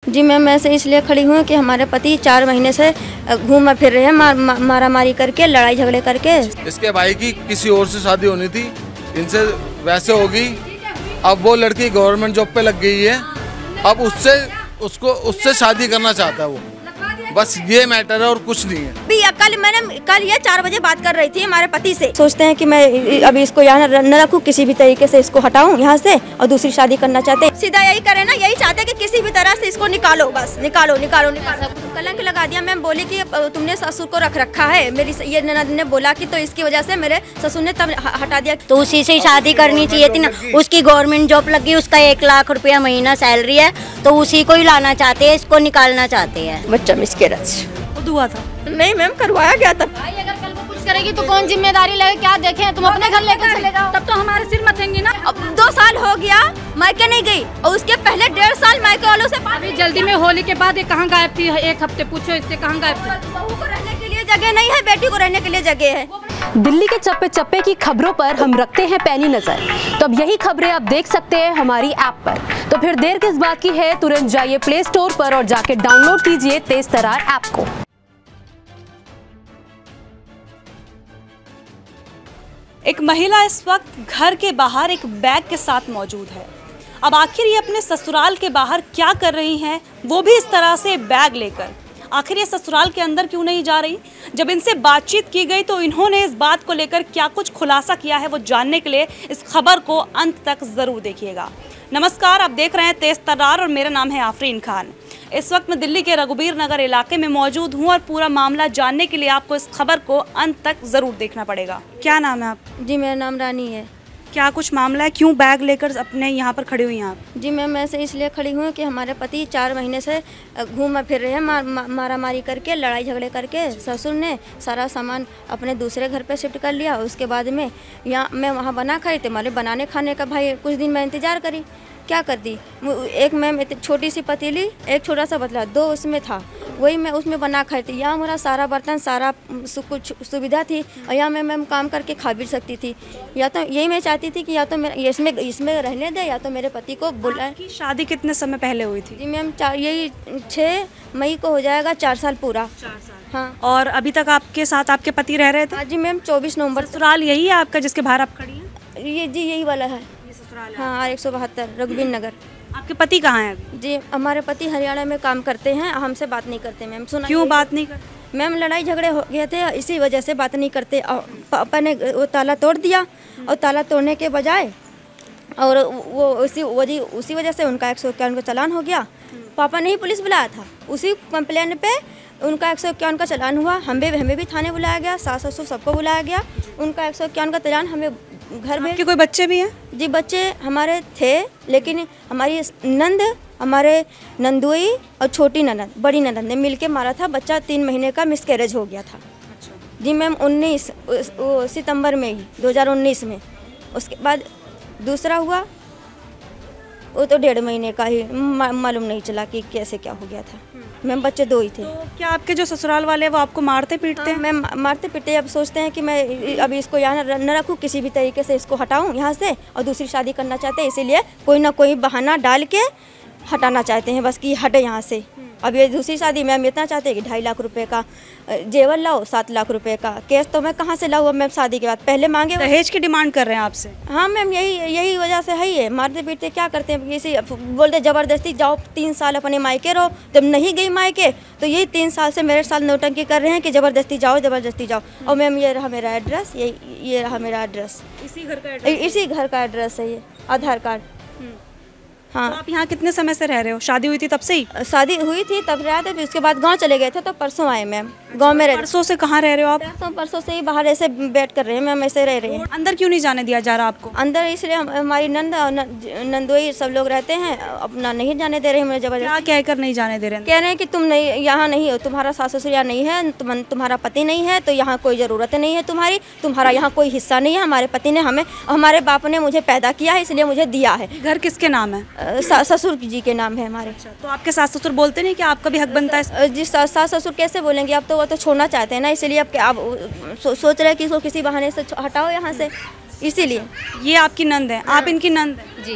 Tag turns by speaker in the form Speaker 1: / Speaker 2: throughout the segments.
Speaker 1: जी ma'am, मैं ऐसे इसलिए खड़ी हूँ कि हमारे पति 4 महीने से घूमा फिर रहे हैं, मारा मारी करके, लड़ाई झगड़े करके।
Speaker 2: इसके भाई की किसी और से शादी होनी थी, इनसे वैसे होगी। अब वो लड़की गवर्नमेंट जॉब पे लग गई है, अब उससे शादी करना चाहता है वो, बस ये मैटर है और कुछ नहीं है।
Speaker 1: कल ये 4 बजे बात कर रही थी हमारे पति से। सोचते हैं कि मैं अभी इसको यहाँ न रखूँ, किसी भी तरीके से इसको हटाऊं यहाँ से और दूसरी शादी करना चाहते हैं। सीधा यही करे ना, यही चाहते हैं कि किसी भी तरह से इसको निकालो, बस निकालो। कलंक लगा दिया। मैम बोली कि तुमने ससुर को रख रखा है, मेरी ये ननद ने बोला कि, तो इसकी वजह से मेरे ससुर ने तब हटा दिया।
Speaker 3: तो उसी से शादी करनी चाहिए थी ना, उसकी गवर्नमेंट जॉब लगी, उसका 1 लाख रुपया महीना सैलरी है, तो उसी को ही लाना चाहते हैं, इसको निकालना चाहते हैं।
Speaker 1: बच्चा मिसकेरज
Speaker 4: हुआ था?
Speaker 1: नहीं मैम, करवाया गया था।
Speaker 5: भाई अगर कल को कुछ करेगी तो कौन जिम्मेदारी लगे? क्या देखें, तुम अपने घर लेकर चले जाओ,
Speaker 4: तब तो हमारे सिर मथेंगी ना।
Speaker 1: अब 2 साल हो गया मायके नहीं गई, और उसके पहले 1.5 साल मायके वालों से
Speaker 4: अभी जल्दी में होली के बाद ये कहाँ गायब थी? 1 हफ्ते पूछो इससे, कहाँ गायब थी?
Speaker 1: बहू को रहने के लिए जगह नहीं है, बेटी को रहने के लिए जगह है।
Speaker 6: दिल्ली के चप्पे चप्पे की खबरों पर हम रखते हैं पैनी नजर, तो अब यही खबरें आप देख सकते हैं हमारी ऐप पर। तो फिर देर किस बात की है, तुरंत जाइए प्ले स्टोर पर और जाके डाउनलोड कीजिए तेज तर्रार ऐप को।
Speaker 4: एक महिला इस वक्त घर के बाहर एक बैग के साथ मौजूद है। अब आखिर ये अपने ससुराल के बाहर क्या कर रही हैं, वो भी इस तरह से बैग लेकर। आखिर ये ससुराल के अंदर क्यों नहीं जा रही? जब इनसे बातचीत की गई तो इन्होंने इस बात को लेकर क्या कुछ खुलासा किया है, वो जानने के लिए इस खबर को अंत तक ज़रूर देखिएगा। नमस्कार, आप देख रहे हैं तेज तर्रार और मेरा नाम है आफरीन खान। इस वक्त मैं दिल्ली के रघुबीर नगर इलाके में मौजूद हूँ और पूरा मामला जानने के लिए आपको इस खबर को अंत तक ज़रूर देखना पड़ेगा। क्या नाम है आप?
Speaker 1: जी मेरा नाम रानी है।
Speaker 4: क्या कुछ मामला है, क्यों बैग लेकर अपने यहाँ पर खड़ी हुई हैं आप?
Speaker 1: जी मैम, मैं ऐसे इसलिए खड़ी हूँ कि हमारे पति 4 महीने से घूमा फिर रहे हैं, मारा मारी करके, लड़ाई झगड़े करके। ससुर ने सारा सामान अपने दूसरे घर पे शिफ्ट कर लिया। उसके बाद में यहाँ मैं वहाँ बना खाई थे, मारे बनाने खाने का भाई कुछ दिन मैं इंतज़ार करी, क्या कर दी। एक मैम छोटी सी पतीली, एक छोटा सा पतला, 2 उसमें था, वही मैं उसमें बना खाई थी। यहाँ मेरा सारा बर्तन, सारा कुछ सुविधा थी, और यहाँ मैं मैम काम करके खा भी सकती थी। या तो यही मैं चाहती थी कि या तो मेरा इसमें रहने दे, या तो मेरे पति को बुलाए।
Speaker 4: आपकी शादी कितने समय पहले हुई थी?
Speaker 1: जी मैम, यही 6 मई को हो जाएगा 4 साल पूरा।
Speaker 4: 4 साल।
Speaker 1: हाँ।
Speaker 4: और अभी तक आपके साथ आपके पति रह रहे थे?
Speaker 1: हाँ जी मैम, 24 नवंबर।
Speaker 4: ससुराल यही है आपका जिसके बाहर आप खड़ी हैं?
Speaker 1: ये जी यही वाला है। हाँ, 172 रघुबीर नगर।
Speaker 4: आपके पति कहाँ हैं?
Speaker 1: जी हमारे पति हरियाणा में काम करते हैं, हमसे बात नहीं करते मैम। सुना
Speaker 4: क्यों बात नहीं करते?
Speaker 1: मैम लड़ाई झगड़े हो गए थे, इसी वजह से बात नहीं करते। पापा ने वो ताला तोड़ दिया, और ताला तोड़ने के बजाय और वो उसी वजह से उनका 151 का चालान हो गया। पापा ने ही पुलिस बुलाया था, उसी कंप्लेन पे उनका 151 का चालान हुआ। हमें भी थाने बुलाया गया, सास ससुर सबको बुलाया गया। उनका 151 का चालान हमें घर में।
Speaker 4: आपके कोई बच्चे भी हैं?
Speaker 1: जी बच्चे हमारे थे, लेकिन हमारी नंद, हमारे नंदुई और छोटी ननद, बड़ी ननद ने मिलके मारा था। बच्चा 3 महीने का मिसकैरेज हो गया था। जी मैम, 19 सितंबर में ही 2019 में। उसके बाद दूसरा हुआ, वो तो 1.5 महीने का ही, मालूम नहीं चला कि कैसे क्या हो गया था। मैम बच्चे 2 ही थे।
Speaker 4: तो क्या आपके जो ससुराल वाले हैं वो आपको मारते पीटते हैं?
Speaker 1: मैम मारते पीटते। अब सोचते हैं कि मैं अभी इसको यहाँ न रखूँ, किसी भी तरीके से इसको हटाऊँ यहाँ से और दूसरी शादी करना चाहते हैं, इसीलिए कोई ना कोई बहाना डाल के हटाना चाहते हैं, बस कि हटे यहाँ से। अब ये दूसरी शादी मैम इतना चाहते हैं कि 2.5 लाख रुपए का जेवर लाओ, 7 लाख रुपए का केस। तो मैं कहाँ से लाऊँ मैम? शादी के बाद पहले मांगे,
Speaker 4: दहेज की डिमांड कर रहे हैं आपसे?
Speaker 1: हाँ मैम, यही वजह से है ही है। मारते पीटते क्या करते हैं, इसी बोलते ज़बरदस्ती जाओ 3 साल अपने मायके रहो। जब नहीं गई मायके तो यही 3 साल से मेरे साथ नौटंकी कर रहे हैं कि ज़बरदस्ती जाओ, ज़बरदस्ती जाओ। और मैम ये रहा मेरा एड्रेस, ये रहा मेरा एड्रेस,
Speaker 4: इसी घर का
Speaker 1: एड्रेस है, ये आधार कार्ड। हाँ।
Speaker 4: तो आप यहाँ कितने समय से रह रहे हो? शादी हुई थी तब से ही?
Speaker 1: शादी हुई थी तब रहे थे, उसके बाद गांव चले गए थे, तो परसों आए मैम। गांव में रह।
Speaker 4: परसों से कहाँ रह रहे हो आप?
Speaker 1: परसों से ही बाहर ऐसे बैठ कर रहे हैं मैम, ऐसे रह रहे हैं।
Speaker 4: अंदर क्यों नहीं जाने दिया जा रहा आपको?
Speaker 1: अंदर इसलिए हमारी नंद और नंदोई सब लोग रहते हैं, अपना नहीं जाने दे रहे हैं।
Speaker 4: जबरदस्ती क्या कहकर नहीं जाने दे रहे हैं?
Speaker 1: कह रहे हैं कि तुम नहीं, यहाँ नहीं हो, तुम्हारा सास ससुर यहाँ नहीं है, तुम्हारा पति नहीं है, तो यहाँ कोई ज़रूरत नहीं है तुम्हारा यहाँ कोई हिस्सा नहीं है। हमारे पति ने हमें, हमारे बाप ने मुझे पैदा किया है, इसलिए मुझे दिया है।
Speaker 4: घर किसके नाम है?
Speaker 1: ससुर जी के नाम है हमारे।
Speaker 4: तो आपके सास ससुर बोलते नहीं कि आपका भी हक बनता है?
Speaker 1: जी सास ससुर कैसे बोलेंगे? अब तो वो तो छोड़ना चाहते हैं ना, इसलिए अब सोच रहे हैं कि इसको किसी बहाने से हटाओ यहाँ से, इसीलिए।
Speaker 4: ये आपकी नंद है? आप इनकी नंद है?
Speaker 5: जी।
Speaker 4: मैम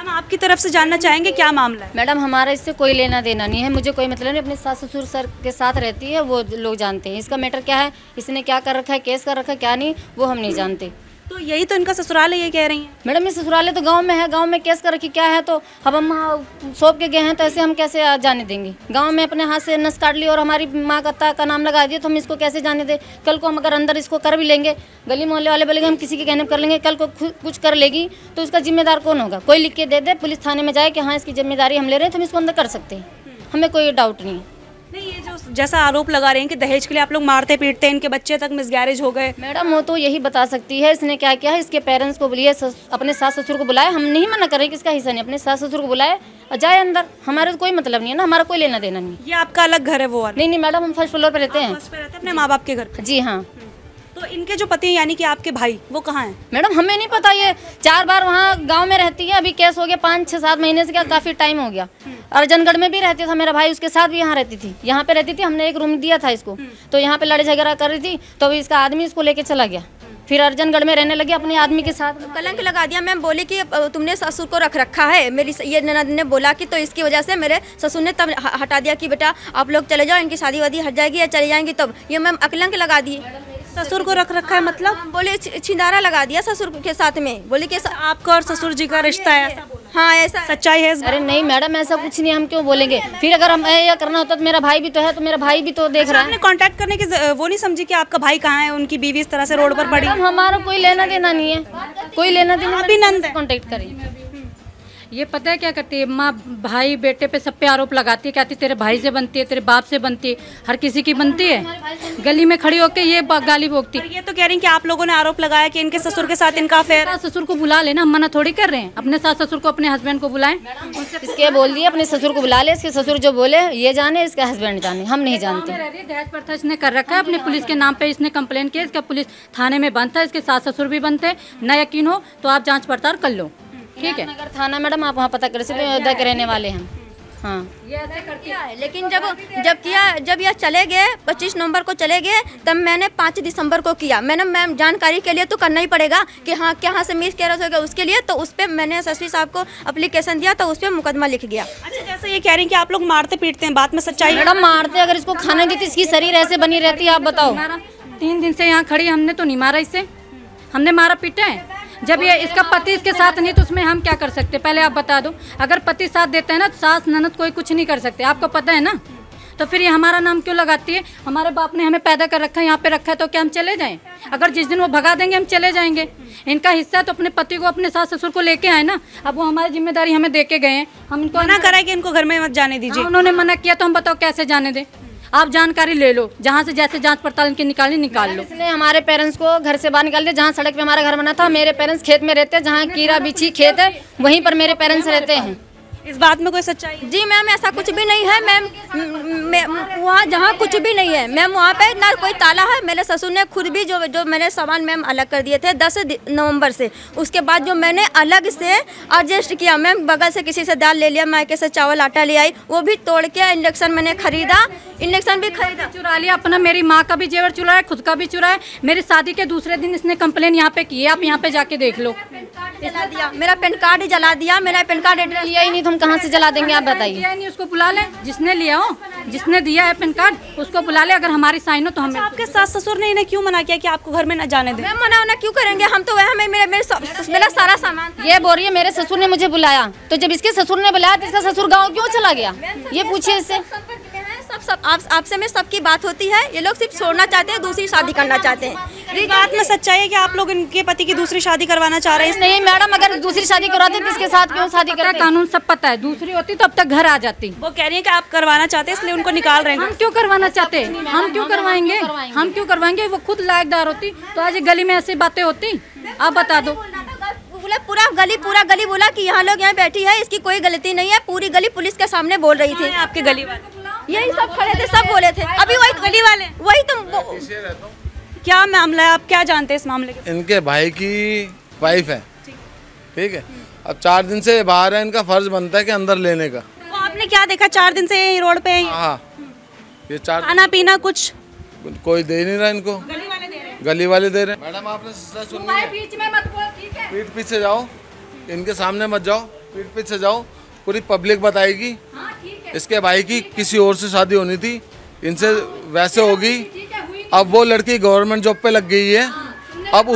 Speaker 4: मैम आपकी तरफ से जानना चाहेंगे क्या मामला है?
Speaker 5: मैडम हमारा इससे कोई लेना देना नहीं है, मुझे कोई मतलब नहीं। अपने सास ससुर सर के साथ रहती है, वो लोग जानते हैं इसका मैटर क्या है, इसने क्या कर रखा है, केस कर रखा है क्या नहीं, वो हम नहीं जानते।
Speaker 4: तो यही तो इनका ससुराल है, ये कह रही हैं।
Speaker 5: मैडम ये ससुराल तो गांव में है, गांव में केस कर रखी क्या है, तो अब हम सौंप के गए हैं, तो ऐसे हम कैसे जाने देंगे? गांव में अपने हाथ से नस काट ली और हमारी माँ का नाम लगा दिया, तो हम इसको कैसे जाने दें? कल को हम अगर अंदर इसको कर भी लेंगे, गली मोहल्ले वाले बोलेंगे हम किसी के कहने पर कर लेंगे, कल को कुछ कर लेगी तो उसका जिम्मेदार कौन होगा? कोई लिख के दे दे, पुलिस थाने में जाए कि हाँ इसकी जिम्मेदारी हम ले रहे हैं, तो हम इसको अंदर कर सकते हैं, हमें कोई डाउट नहीं है।
Speaker 4: नहीं, ये जो जैसा आरोप लगा रहे हैं कि दहेज के लिए आप लोग मारते पीटते हैं, इनके बच्चे तक मिसगैरेज हो गए।
Speaker 5: मैडम वो तो यही बता सकती है इसने क्या किया है। इसके पेरेंट्स को बुलाए, अपने सास ससुर को बुलाए, हम नहीं मना कर रहे कि इसका हिस्सा नहीं, अपने सास ससुर को बुलाए और जाए अंदर, हमारा तो कोई मतलब नहीं है ना, हमारा कोई लेना देना नहीं।
Speaker 4: ये आपका अलग घर है वो वाला?
Speaker 5: नहीं मैडम, हम फर्स्ट फ्लोर पे रहते हैं।
Speaker 4: फर्स्ट पे रहते हैं अपने माँ बाप के घर पे?
Speaker 5: जी हाँ।
Speaker 4: तो इनके जो पति यानी कि आपके भाई, वो कहाँ हैं?
Speaker 5: मैडम हमें नहीं पता, ये 4 बार वहाँ गांव में रहती है, अभी केस हो गया 5-6-7 महीने से, क्या काफ़ी टाइम हो गया। अर्जनगढ़ में भी रहती था मेरा भाई, उसके साथ भी यहाँ रहती थी, यहाँ पे रहती थी, हमने एक रूम दिया था इसको, तो यहाँ पे लड़ाई झगड़ा कर रही थी, तो अभी इसका आदमी इसको लेके चला गया, फिर अर्जनगढ़ में रहने लगी अपने आदमी के साथ।
Speaker 1: कलंक लगा दिया। मैम बोली कि तुमने ससुर को रख रखा है, मेरी ये ननद ने बोला कि, तो इसकी वजह से मेरे ससुर ने तब हटा दिया कि बेटा आप लोग चले जाओ, इनकी शादी वादी हट जाएगी या चले जाएंगी, तब ये मैम कलंक लगा दी।
Speaker 4: ससुर को रख रखा है मतलब?
Speaker 1: बोले छिंदारा लगा दिया ससुर के साथ में, बोले कि
Speaker 4: आपका और ससुर जी का रिश्ता है?
Speaker 1: हाँ ऐसा
Speaker 4: सच्चाई है?
Speaker 5: अरे नहीं मैडम ऐसा कुछ नहीं, हम क्यों बोलेंगे? फिर अगर हम यह करना होता तो मेरा भाई भी तो है, तो मेरा भाई भी तो देख रहा है।
Speaker 4: आपने कांटेक्ट करने की वो नहीं समझी कि आपका भाई कहाँ है, उनकी बीवी इस तरह से रोड पर पड़ी?
Speaker 5: हमारा कोई लेना देना नहीं है, कोई लेना देना।
Speaker 4: अभी नंद
Speaker 5: कांटेक्ट करें।
Speaker 7: ये पता है क्या करती है माँ, भाई बेटे पे सब पे आरोप लगाती है, कहती तेरे भाई से बनती है, तेरे बाप से बनती है, हर किसी की बनती है। गली में खड़ी होकर ये गाली बोकती।
Speaker 4: ये तो कह रही हैं कि आप लोगों ने आरोप लगाया कि इनके ससुर के साथ इनका अफेयर है।
Speaker 7: ससुर को बुला लेना, हम मना थोड़ी कर रहे हैं, अपने सास ससुर को, अपने हस्बैंड को बुलाएं।
Speaker 5: इसके बोल दिए अपने ससुर को बुला ले, इसके ससुर जो बोले ये जाने, इसका हस्बैंड जाने, हम नहीं जानते।
Speaker 7: दहेज प्रथा इसने कर रखा है, अपने पुलिस के नाम पे इसने कंप्लेन किया, इसका पुलिस थाने में बंद था, इसके सास ससुर भी बंद थे। न यकीन हो तो आप जांच पड़ताल कर लो, ठीक है?
Speaker 5: नगर थाना मैडम, आप वहाँ पता कर सकते हैं, अयोध्या के रहने वाले हैं। हाँ
Speaker 1: ये ऐसे करती है, लेकिन जब यह चले गए 25 नवंबर को चले गए, तब मैंने 5 दिसंबर को किया। मैंने मैम जानकारी के लिए तो करना ही पड़ेगा कि हाँ कहाँ से मिस कैरेज हो गया, उसके लिए तो उस पर मैंने एसएसपी साहब को एप्लीकेशन दिया, तो उस पर मुकदमा लिख गया।
Speaker 4: अच्छा, जैसे ये कह रही हैं कि आप लोग मारते पीटते हैं, बात में सच्चाई?
Speaker 5: मैडम मारते, अगर इसको खाना देती इसकी शरीर ऐसे बनी रहती है, आप बताओ।
Speaker 7: 3 दिन से यहाँ खड़ी, हमने तो नहीं मारा इसे, हमने मारा पीटा है। जब ये इसका पति इसके साथ नहीं तो उसमें हम क्या कर सकते? पहले आप बता दो। अगर पति साथ देते हैं ना तो सास ननद कोई कुछ नहीं कर सकते, आपको पता है ना। तो फिर ये हमारा नाम क्यों लगाती है? हमारे बाप ने हमें पैदा कर रखा है, यहाँ पे रखा है, तो क्या हम चले जाएं? अगर जिस दिन वो भगा देंगे हम चले जाएंगे। इनका हिस्सा तो अपने पति को, अपने सास ससुर को लेके आए ना, अब वो हमारी जिम्मेदारी हमें दे के गए हैं, हम इनको
Speaker 4: मना करा कि इनको घर में मत जाने दीजिए।
Speaker 7: उन्होंने मना किया तो हम बताओ कैसे जाने दें? आप जानकारी ले लो, जहाँ से जैसे जांच पड़ताल इनकी निकाल लो।
Speaker 5: इसने हमारे पेरेंट्स को घर से बाहर निकाल दिया, जहाँ सड़क पे हमारा घर बना था। मेरे पेरेंट्स खेत में रहते हैं, जहाँ कीरा बिछी खेत है वहीं पर मेरे पेरेंट्स रहते हैं।
Speaker 4: इस बात में कोई सच्चाई?
Speaker 1: जी मैम ऐसा कुछ भी नहीं है मैम, वहाँ जहाँ कुछ भी नहीं है मैम, वहाँ पे ना कोई ताला है। मेरे ससुर ने खुद भी जो मैंने सामान मैम अलग कर दिए थे 10 नवंबर से, उसके बाद जो मैंने अलग से एडजस्ट किया मैम, बगल से किसी से दाल ले लिया, मायके से चावल आटा ले आई, वो भी तोड़ के इंजेक्शन मैंने खरीदा, इंजेक्शन भी खरीदा।
Speaker 7: चुरा लिया अपना, मेरी माँ का भी जेवर चुरा है, खुद का भी चुरा है। मेरी शादी के दूसरे दिन इसने कंप्लेन यहाँ पे की है, आप यहाँ पे जाके देख लो।
Speaker 1: जला दिया, मेरा पैन कार्ड ही जला दिया, मेरा पैन कार्ड एड्रेस
Speaker 5: लिया ही नहीं, तो हम कहाँ से जला देंगे आप बताइए?
Speaker 7: नहीं, उसको बुला लें, जिसने लिया हो, जिसने दिया है पैन कार्ड उसको बुला ले, अगर हमारी साइन हो तो हमें।
Speaker 4: आपके सास ससुर ने इन्हें क्यों मना किया कि आपको घर में न जाने दें?
Speaker 1: मैम मना क्यों करेंगे, हम तो वह मेरा सारा सामान।
Speaker 5: ये बोल रही है मेरे ससुर ने मुझे बुलाया, तो जब इसके ससुर ने बुलाया तो इसका ससुर गाँव क्यों चला गया? ये पूछिए इससे।
Speaker 1: सब आपसे में सबकी बात होती है, ये लोग सिर्फ छोड़ना चाहते हैं, दूसरी शादी करना चाहते हैं।
Speaker 4: इस बात में सच्चाई है कि आप लोग इनके पति की दूसरी शादी करवाना चाह रहे हैं?
Speaker 5: नहीं मैडम, अगर दूसरी शादी करवाते तो इसके साथ क्यों शादी करते?
Speaker 7: कानून सब पता है, दूसरी होती तो अब तक घर आ जाती।
Speaker 4: वो कह रही है कि आप करवाना चाहते हैं इसलिए उनको निकाल रहे हैं।
Speaker 7: हम क्यों करवाना चाहते? हम क्यों करवाएंगे? हम क्यों करवाएंगे? वो खुद लायकदार होती तो आज गली में ऐसी बातें होती? आप बता दो।
Speaker 1: पूरा गली बोला कि यहाँ लोग यहाँ बैठी है, इसकी कोई गलती नहीं है, पूरी गली पुलिस के सामने बोल रही थी।
Speaker 4: आपके गली वाले
Speaker 1: यही सब खड़े थे, सब बोले थे। अभी वही गली वाले वही तो।
Speaker 4: क्या मामला है, आप क्या जानते हैं इस मामले के?
Speaker 2: इनके भाई की वाइफ है, ठीक है। अब 4 दिन से बाहर है, इनका फर्ज बनता है कि अंदर लेने का।
Speaker 4: तो आपने क्या देखा 4 दिन से यही रोड पे है?
Speaker 2: हाँ, ये 4
Speaker 4: खाना पीना कुछ
Speaker 2: कोई दे नहीं रहा इनको, गली वाले दे रहे हैं। मैडम आपने सुननी है,
Speaker 7: बीच में मत बोल, ठीक है?
Speaker 2: पीठ पीछे जाओ, इनके सामने मत जाओ, पीठ पीछे जाओ, पूरी पब्लिक बताएगी। इसके भाई की किसी और से शादी होनी थी, इनसे वैसे होगी। अब वो लड़की गवर्नमेंट जॉब पे लग गई है, अब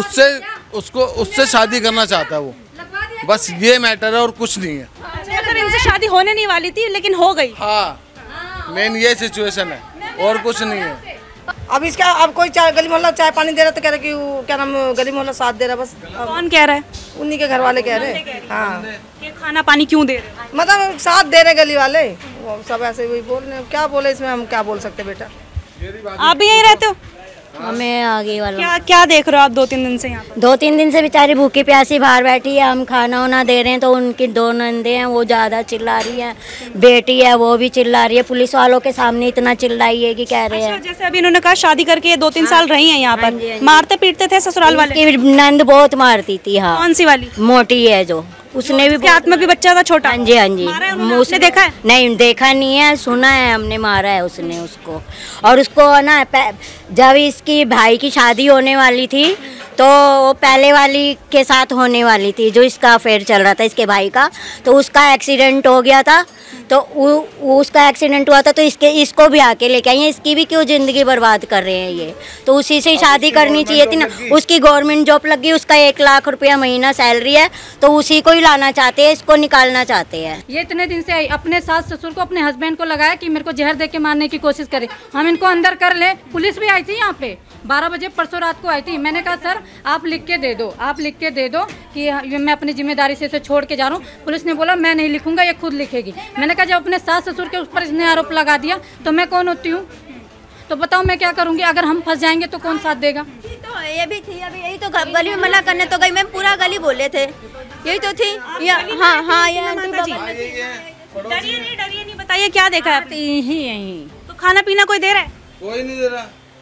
Speaker 2: उससे शादी करना चाहता है वो। बस ये मैटर है और कुछ नहीं है।
Speaker 4: अगर इनसे शादी होने नहीं वाली थी लेकिन हो गई।
Speaker 2: हाँ, मेन ये सिचुएशन है और कुछ नहीं है।
Speaker 8: अब इसका अब कोई चाय गली मोहल्ला चाय पानी दे रहा तो कह रहा कि वो क्या नाम गली मोहल्ला साथ दे रहा। बस
Speaker 4: कौन कह रहा है?
Speaker 8: उन्हीं के घर वाले कह रहे। हाँ,
Speaker 4: कि खाना पानी क्यों दे रहे हैं?
Speaker 8: मतलब साथ दे रहे गली वाले, वो सब ऐसे वही बोल रहे। क्या बोले इसमें, हम क्या बोल सकते बेटा।
Speaker 4: आप भी यहीं रहते हो?
Speaker 3: हमें आगे वाला
Speaker 4: क्या देख रहे हो आप 2-3 दिन से यहाँ पर?
Speaker 3: 2-3 दिन से बेचारी भूखी प्यासी बाहर बैठी है। हम खाना वाना दे रहे हैं तो उनकी 2 नंदे हैं, वो ज़्यादा चिल्ला रही है। बेटी है वो भी चिल्ला रही है। पुलिस वालों के सामने इतना चिल्लाई है कि कह रहे हैं।
Speaker 4: जैसे अभी इन्होंने कहा शादी करके 2-3 साल रही हैं यहाँ पर, मारते पीटते थे ससुराल वाले?
Speaker 3: उसकी नंद बहुत मारती थी। हाँ,
Speaker 4: कौन सी वाली?
Speaker 3: मोटी है जो, उसने भी
Speaker 4: हाथ में भी बच्चा था छोटा।
Speaker 3: हाँ जी, हाँ जी।
Speaker 4: उसने देखा है?
Speaker 3: नहीं देखा नहीं है, सुना है हमने, मारा है उसने उसको। और उसको ना जब इसकी भाई की शादी होने वाली थी तो वो पहले वाली के साथ होने वाली थी, जो इसका अफेयर चल रहा था इसके भाई का, तो उसका एक्सीडेंट हो गया था। तो उसका एक्सीडेंट हुआ था तो इसको भी आके लेके आई हैं। इसकी भी क्यों ज़िंदगी बर्बाद कर रहे हैं ये? तो उसी से शादी करनी चाहिए थी ना। उसकी गवर्नमेंट जॉब लगी, उसका 1 लाख रुपया महीना सैलरी है, तो उसी को ही लाना चाहते हैं, इसको निकालना चाहते हैं।
Speaker 7: ये इतने दिन से अपने सास ससुर को, अपने हस्बैंड को लगाया कि मेरे को जहर दे के मारने की कोशिश करे, हम इनको अंदर कर ले। पुलिस भी आई थी यहाँ पे 12 बजे परसों रात को आई थी। मैंने कहा सर आप लिख के दे दो, आप लिख के दे दो कि मैं अपनी जिम्मेदारी से इसे छोड़ के जा रहा हूँ। पुलिस ने बोला मैं नहीं लिखूंगा, ये खुद लिखेगी। मैंने कहा जब अपने सास ससुर के ऊपर इसने आरोप लगा दिया तो मैं कौन होती हूँ? तो बताओ मैं क्या करूँगी? अगर हम फंस जाएंगे तो कौन साथ देगा?
Speaker 1: तो ये भी थी, अभी यही तो गली में मना करने तो गई, मैं पूरा गली बोले थे, यही तो थी। हाँ हाँ, ये
Speaker 4: डरिए नहीं, बताइए क्या देखा है?
Speaker 5: यही
Speaker 4: तो खाना पीना कोई दे रहा है?
Speaker 2: कोई नहीं दे रहा।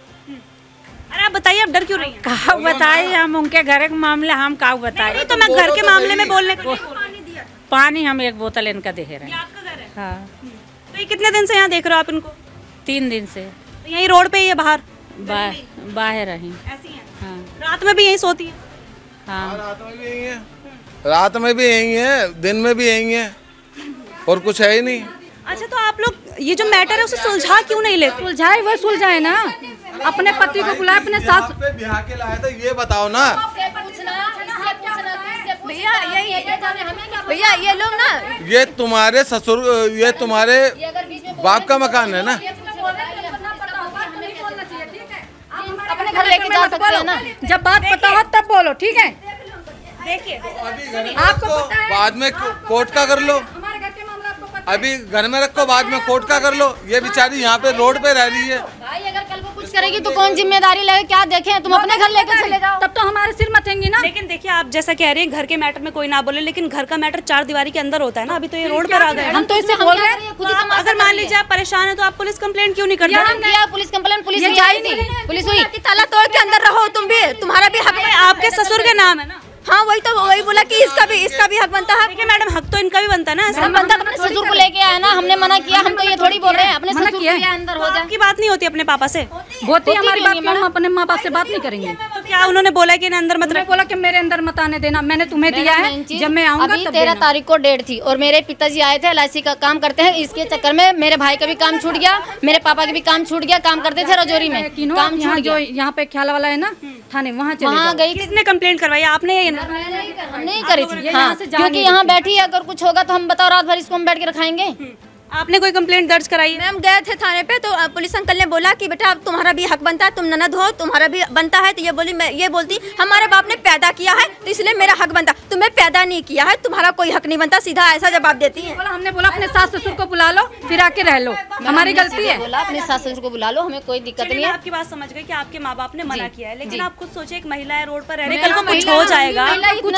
Speaker 4: अरे आप बताइए, आप डर क्यों रही हैं?
Speaker 5: कहा बताइए, हम उनके घर के मामले हम का बताए।
Speaker 4: तो मैं घर के मामले में बोलने को
Speaker 5: पानी हम 1 बोतल इनका दे रहे हैं।
Speaker 4: आपका घर है?
Speaker 5: हाँ,
Speaker 4: तो ये कितने दिन से यहाँ देख रहे हो आप इनको?
Speaker 5: 3 दिन से।
Speaker 4: तो यहीं रोड पे ही है बाहर?
Speaker 5: बाहर रही।
Speaker 4: ऐसी है?
Speaker 5: हाँ
Speaker 4: रात में भी यहीं सोती है?
Speaker 5: हाँ,
Speaker 2: रात में भी यही है, रात में भी यही है, दिन में भी यही है, और कुछ है ही नहीं।
Speaker 4: अच्छा, तो आप लोग ये जो मैटर है उसे सुलझा क्यों नहीं लेते?
Speaker 7: सुलझाए वो सुलझाए ना, अपने पति को बुलाए, अपने सास
Speaker 2: पे बिहार के लाया था, ये बताओ ना।
Speaker 1: भैया ये लोग ना,
Speaker 2: ये तुम्हारे ससुर, ये तुम्हारे बाप का मकान है ना।
Speaker 5: अपने घर लेके जा सकते हैं ना।
Speaker 7: जब बात पता हो तब बोलो, ठीक है?
Speaker 4: देखिए,
Speaker 2: आपको बाद में कोर्ट का कर लो,
Speaker 7: हमारे घर के मामला आपको पता
Speaker 2: अभी घर में रखो, बाद में कोर्ट का कर लो। ये बेचारी यहाँ पे रोड पे रह रही है।
Speaker 5: भाई अगर कल को कुछ करेगी तो कौन जिम्मेदारी लेगा? क्या देखें, तुम अपने घर लेकर चले जाओ।
Speaker 7: तब तो हमारे सिर मथेंगी ना।
Speaker 4: लेकिन देखिए, आप जैसा कह रहे हैं घर के मैटर में कोई ना बोले, लेकिन घर का मैटर 4 दीवारी के अंदर होता है ना। अभी तो ये रोड पर आ गए।
Speaker 7: हम तो इससे बोल रहे हैं,
Speaker 4: अगर मान लीजिए आप परेशान है तो आप पुलिस कंप्लेंट क्यों नहीं करते?
Speaker 5: हम किया पुलिस कंप्लेंट, पुलिस नहीं आई थी। पुलिस हुई
Speaker 1: ताला तोड़ के अंदर रहो, तुम भी, तुम्हारा भी हक।
Speaker 4: आपके ससुर के नाम है ना?
Speaker 1: हाँ वही तो, वही बोला कि इसका भी हक बनता है।
Speaker 4: देखिए मैडम, हक तो इनका भी बनता है ना।
Speaker 5: हम बनता है, अपने ससुर को लेके आया ना, हमने मना किया। हम तो ये थोड़ी बोल रहे हैं अपने ससुर के अंदर हो जाए।
Speaker 4: आपकी बात नहीं होती अपने पापा से?
Speaker 7: होती हमारी बात, हम अपने माँ बाप से बात नहीं करेंगे।
Speaker 4: तो क्या उन्होंने बोला कि अंदर मत
Speaker 7: बोला कि मेरे अंदर मत आने देना, मैंने तुम्हें दिया है, जब मैं आऊंगा
Speaker 5: अभी
Speaker 7: तब
Speaker 5: 13 तारीख को डेट थी और मेरे पिताजी आए थे, LIC का काम करते हैं। इसके चक्कर में मेरे भाई का भी काम छूट गया, मेरे पापा का भी काम छूट गया। काम करते थे रजौरी में, काम छूट
Speaker 7: जो यहाँ पे ख्याल वाला है ना थाने, वहाँ
Speaker 5: गई।
Speaker 4: किसने कंप्लेंट करवाई? आपने?
Speaker 5: नहीं करी थी, हाँ, क्योंकि यहाँ बैठी है। अगर कुछ होगा तो हम बताओ, रात भर इसको हम बैठ के रखाएंगे।
Speaker 4: आपने कोई कंप्लेंट दर्ज कराई?
Speaker 1: मैम गए थे थाने पे तो पुलिस अंकल ने बोला कि बेटा अब तुम्हारा भी हक बनता है, तुम ननद हो, तुम्हारा भी बनता है। तो ये बोलती हमारे बाप ने पैदा किया है तो इसलिए मेरा हक बनता, तुम्हें पैदा नहीं किया है, तुम्हारा कोई हक नहीं बनता। सीधा ऐसा जवाब देती है।
Speaker 7: हमने बोला अपने सास ससुर को बुला लो, फिर आके रह लो, हमारी गलती है।
Speaker 5: बोला अपने सास ससुर को बुला लो, हमें कोई दिक्कत नहीं है।
Speaker 4: आपकी बात समझ गई कि आपके माँ बाप ने मना किया है, लेकिन आप खुद सोचे एक महिला है रोड पर रह रही, कल को कुछ हो जाएगा,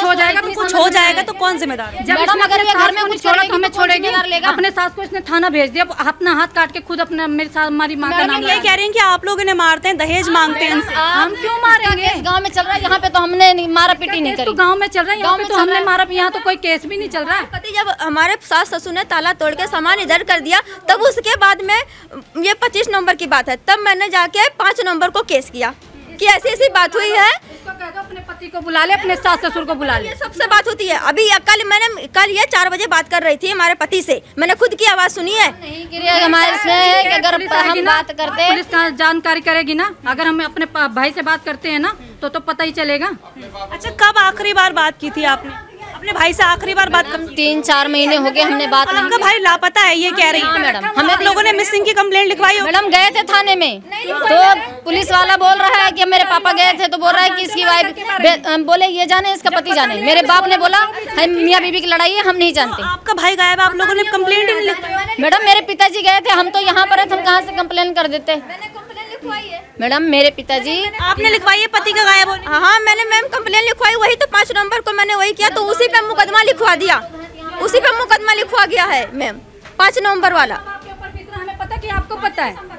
Speaker 4: कुछ हो जाएगा तो कौन जिम्मेदार है?
Speaker 7: जब अगर घर में कुछ छोड़ा तो हमें छोड़ेगी? अपने सास को इसने थाना भेज दिया, अपना हाथ काट के खुद अपना मेरे साथ हमारी माँ का नाम।
Speaker 4: ये कह रहे हैं कि आप लोग इन्हें मारते हैं, दहेज मांगते हैं इनसे।
Speaker 7: हम क्यों मारेंगे?
Speaker 5: गांव में चल रहा है, यहाँ पे तो हमने मारा पीटी नहीं करी।
Speaker 7: तो गांव में चल रहा है, यहाँ पे तो हमने मारा, यहाँ तो कोई केस भी नहीं चल रहा है।
Speaker 1: पति जब हमारे सास ससुर ने ताला तोड़ के सामान इधर कर दिया, तब उसके बाद में ये 25 नवंबर की बात है, तब मैंने जाके 5 नवंबर को केस किया कि ऐसी ऐसी बात हुई है।
Speaker 7: पति को बुला ले, अपने सास ससुर को बुला ले।
Speaker 1: सबसे बात होती है। अभी कल ये 4 बजे बात कर रही थी हमारे पति से, मैंने खुद की आवाज़ सुनी है।
Speaker 5: हमारे इसमें है कि अगर हम बात करते हैं,
Speaker 7: पुलिस का जानकारी करेगी ना, अगर हम अपने भाई से बात करते हैं ना तो पता ही चलेगा।
Speaker 4: अच्छा, कब आखिरी बार बात की थी आपने अपने भाई से? आखिरी बार बात कब?
Speaker 5: 3-4 महीने हो गए हमने बात नहीं।
Speaker 4: आपका भाई लापता है ये कह रही है
Speaker 5: मैडम।
Speaker 4: हम लोगों ने मिसिंग की कंप्लेंट लिखवाई।
Speaker 5: मैडम गए थे थाने में, तो पुलिस वाला बोल रहा है कि मेरे पापा गए थे, तो बोल रहा है कि इसकी वाइफ बोले ये जाने, इसका पति जाने। मेरे बाप ने बोला मियाँ बीवी की लड़ाई है, हम नहीं जानते।
Speaker 4: आपका भाई गायब है, आप लोगों ने कंप्लेंट नहीं लिखवाई?
Speaker 5: मैडम मेरे पिताजी गए थे, हम तो यहाँ पर है, हम कहाँ से कंप्लेन कर देते। मैडम मेरे पिताजी।
Speaker 4: आपने लिखवाई है पति का गायब होने?
Speaker 1: हाँ मैंने मैम कंप्लेन लिखवाई, वही तो 5 नवंबर को मैंने वही किया, तो उसी पे मुकदमा लिखवा दिया, उसी पे मुकदमा लिखवा गया है मैम 5 नवंबर वाला।
Speaker 7: हमें पता कि आपको पता है।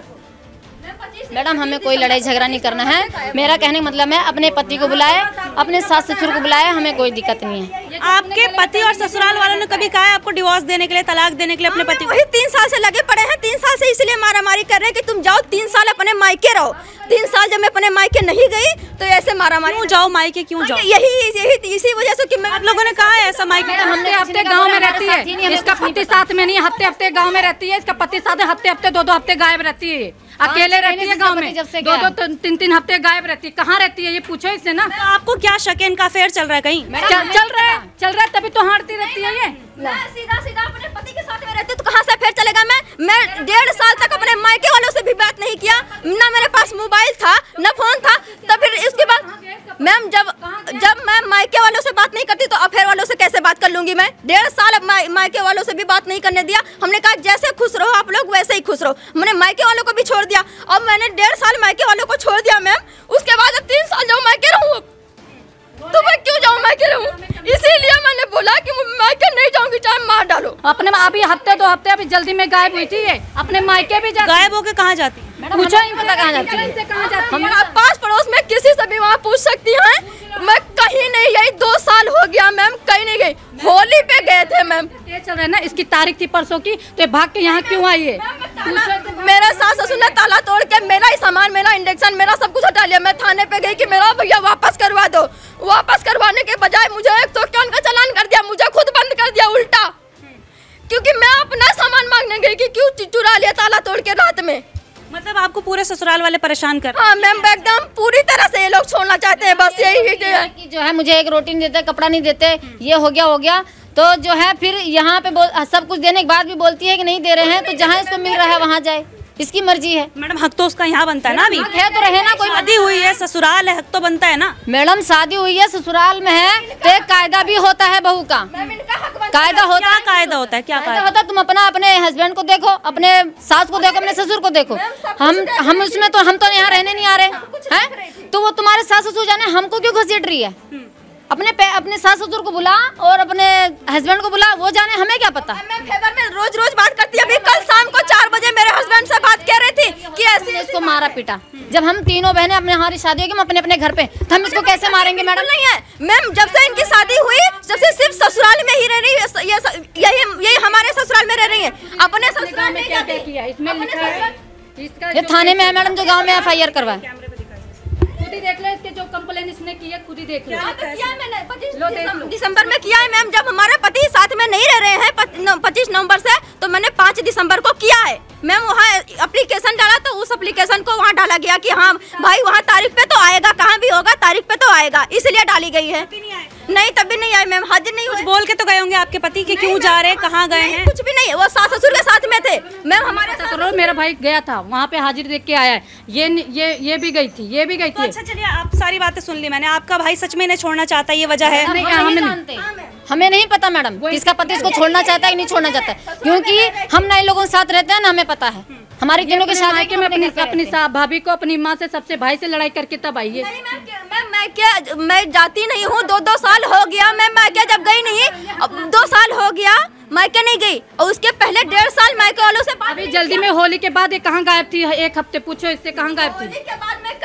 Speaker 5: मैडम हमें कोई लड़ाई झगड़ा नहीं करना है, मेरा कहने का मतलब है अपने पति को बुलाए, अपने सास ससुर को बुलाए, हमें कोई दिक्कत नहीं है।
Speaker 4: आपके पति और ससुराल वालों ने कभी कहा है आपको डिवोर्स देने के लिए, तलाक देने के लिए अपने पति को?
Speaker 1: वही 3 साल से लगे पड़े हैं, 3 साल से इसलिए मारामारी कर रहे हैं कि तुम जाओ 3 साल अपने मायके रहो। 3 साल जब मैं अपने मायके नहीं गई तो ऐसे मारामारी।
Speaker 4: क्यों जाओ मायके, क्यों जाओ?
Speaker 1: यही इसी वजह से कि
Speaker 4: आप लोगों ने कहा है ऐसा मायके?
Speaker 7: हफ्ते हफ्ते गांव में रहती है, इसका पति साथ में नहीं, हफ्ते हफ्ते गांव में रहती है, इसका पति साथ हफ्ते हफ्ते 2-2 हफ्ते गायब रहती है, अकेले रहती है गांव में, 2-2 3-3 हफ्ते गायब रहती है। कहाँ रहती है ये पूछो इससे ना।
Speaker 4: आपको क्या शक है, इनका अफेयर चल रहा है कहीं?
Speaker 7: चल रहा है तभी तो हारती रहती है ये।
Speaker 1: सीधा अपने पति के साथ में रहती तो कहाँ से फिर चलेगा। मैं 1.5 साल तक अपने मायके वालों से भी बात नहीं किया, ना मेरे पास मोबाइल था ना फोन था। तब फिर इसके बाद मैम जब मैं मायके वालों से बात नहीं करती तो अफेयर वालों से कैसे बात कर लूंगी मैं? 1.5 साल मायके वालों से भी बात नहीं करने दिया। हमने कहा जैसे खुश रहो आप लोग वैसे ही खुश रहो, हमने मायके वालों को भी छोड़ दिया। अब मैंने 1.5 साल मायके वालों को छोड़ दिया मैम, उसके बाद अब 3 साल जाऊँ मायके रहूँ, तो मैं क्यों जाऊँ मायके रहूँ? इसीलिए मैंने बोला कि मायके नहीं जाऊंगी, चाहे मार डालो।
Speaker 7: अपने अभी हफ्ते 2 हफ्ते अभी जल्दी में गायब हुई थी ये, अपने मायके भी
Speaker 4: गायब होके कहाँ जाती?
Speaker 5: पूछो नहीं पता कहाँ जाती है।
Speaker 1: हम पास पड़ोस में किसी से भी वहाँ पूछ सकती हैं। मैं कहीं नहीं गई, 2 साल हो गया मैम, कहीं नहीं गई। होली पे गए थे मैम।
Speaker 7: ये चल रहा है ना, इसकी तारीख थी परसों की, तो भाग के यहाँ क्यों आई है?
Speaker 1: मेरा सास ससुर ने ताला तोड़ के मेरा ही सामान, मेरा इंडक्शन, मेरा सब कुछ हटा लिया। मैं थाने पे गई कि मेरा भैया वापस करवा दो। वापस करवाने के बजाय मुझे 151 का चालान कर दिया, मुझे खुद बंद कर दिया उल्टा, क्योंकि मैं अपना सामान मांगने गई कि क्यों चुरा लिया ताला तोड़ के रात में।
Speaker 4: मतलब आपको पूरे ससुराल वाले परेशान कर?
Speaker 1: हाँ मैम एकदम पूरी तरह से ये लोग छोड़ना चाहते हैं, बस यही
Speaker 5: कि जो है मुझे एक रोटी नहीं देते, कपड़ा नहीं देते, ये हो गया तो जो है फिर यहाँ पे सब कुछ देने के बाद भी बोलती है कि नहीं दे रहे हैं, तो जहाँ इसको मिल रहा है वहाँ जाए, इसकी मर्जी है।
Speaker 4: मैडम हक तो उसका यहाँ बनता है ना, अभी
Speaker 5: है तो रहे ना, कोई
Speaker 4: शादी हुई है, ससुराल है, हक तो बनता है ना।
Speaker 5: मैडम शादी हुई है, ससुराल में है, तो एक कायदा भी होता है बहू का, कायदा होता है।
Speaker 4: कायदा होता है? क्या कायदा
Speaker 5: होता है? तुम अपने हस्बैंड को देखो, अपने सास को देखो, अपने ससुर को देखो। हम उसमें तो हम तो यहाँ रहने नहीं आ रहे हैं, तो वो तुम्हारे सास ससुर जाने, हमको क्यों घसीट रही है? अपने सास ससुर को बुला और अपने हस्बैंड को बुला, वो जाने, हमें क्या पता।
Speaker 1: मैं फेवर में रोज बात करती है। अभी कल शाम को 4 बजे मेरे हस्बैंड से बात कर रही थी कि ऐसे
Speaker 5: इसको मारा पीटा। जब हम तीनों बहनें अपने हमारी शादी होगी, हम अपने घर पे, तो हम इसको कैसे मारेंगे? मैडम
Speaker 1: नहीं है मैम, जब से इनकी शादी हुई जब से सिर्फ ससुराल में ही रह रही है, यही हमारे ससुराल में रह रही है। अपने ससुराल में क्या किया इसमें लिखा है?
Speaker 5: ये थाने में है मैडम, जो गाँव में FIR करवाए।
Speaker 7: खुद ही देख लो, इसके जो कंप्लेन इसने की है खुद ही देख लो।
Speaker 1: मैंने दिसंबर में किया है मैम, जब हमारे पति साथ में नहीं रह रहे हैं 25 नवंबर से, तो मैंने 5 दिसंबर को किया है मैम। वहाँ एप्लीकेशन डाला तो उस एप्लीकेशन को वहाँ डाला गया कि हाँ भाई वहाँ तारीख पे तो आएगा, कहाँ भी होगा तारीख पे तो आएगा, इसलिए डाली गई है। नहीं तभी नहीं आए मैम, हाजिर नहीं हुए।
Speaker 4: बोल के तो गए होंगे आपके पति कि क्यों जा रहे, कहाँ गए हैं?
Speaker 1: कुछ भी नहीं, वो सास ससुर के साथ में थे मैम। हमारे
Speaker 7: साथ मेरा भाई गया था वहाँ पे, हाजिर देख के आया है। ये भी गई थी, ये भी गई थी।
Speaker 4: अच्छा चलिए, आप सारी बातें सुन ली मैंने। आपका भाई सच में इन्हें छोड़ना चाहता है, ये वजह है?
Speaker 5: हमें नहीं पता मैडम, किसका पति इसको छोड़ना चाहता है कि नहीं छोड़ना चाहता है, क्योंकि हम नए लोगों के साथ रहते हैं ना, हमें पता है। हमारी तीनों के शादी के में
Speaker 7: अपनी भाभी को, अपनी माँ से, सबसे भाई से लड़ाई करके तब आई है।
Speaker 1: मैं जाती नहीं हूँ, 2 साल हो गया मैं मायके जब गई नहीं, अब 2 साल हो गया मायके नहीं गई, और उसके पहले 1.5 साल मायके वालों से
Speaker 7: अभी जल्दी में होली के बाद ये कहाँ गायब थी? 1 हफ्ते पूछो इससे, कहाँ गायब थी?
Speaker 1: होली के बाद मैं